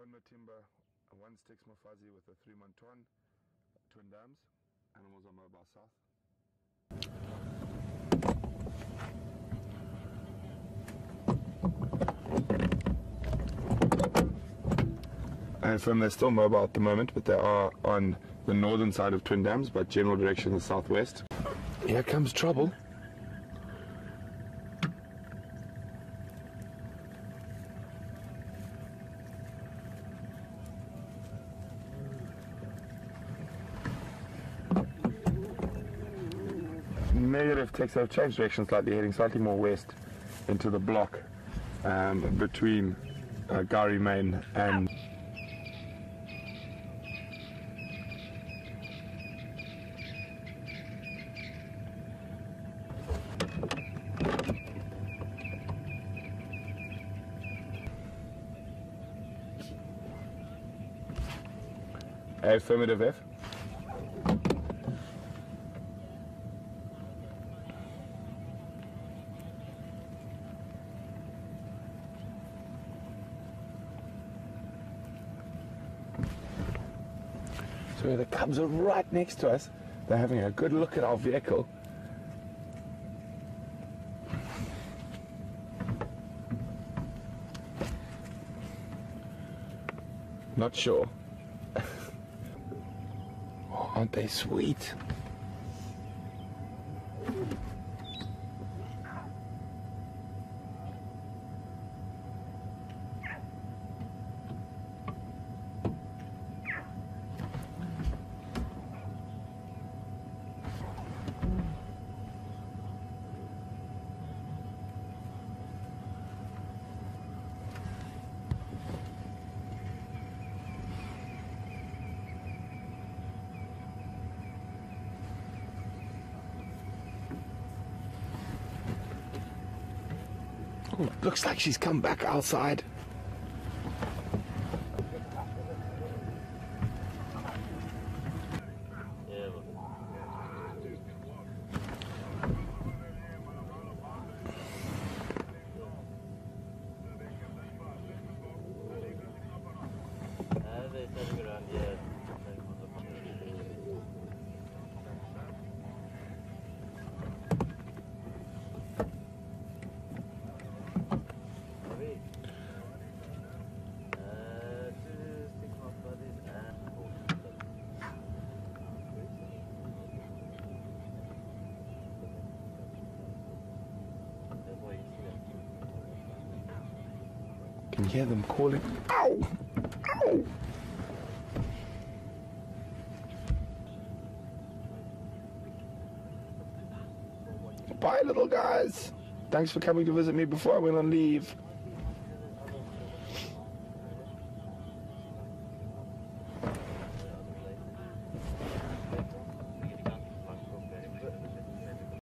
1 Matimba, 1 Styx Fuzzy with a 3 Monton, twin dams. Animals are mobile south. I affirm they're still mobile at the moment, but they are on the northern side of Twin Dams, but general direction is southwest. Here comes trouble. Negative text have changed direction slightly, heading slightly more west into the block between Gari Main and affirmative F. So the Cubs are right next to us. They're having a good look at our vehicle. Not sure. Oh, aren't they sweet? Oh, looks like she's come back outside. Can you hear them calling? Ow! Ow! Bye, little guys. Thanks for coming to visit me before I went on leave.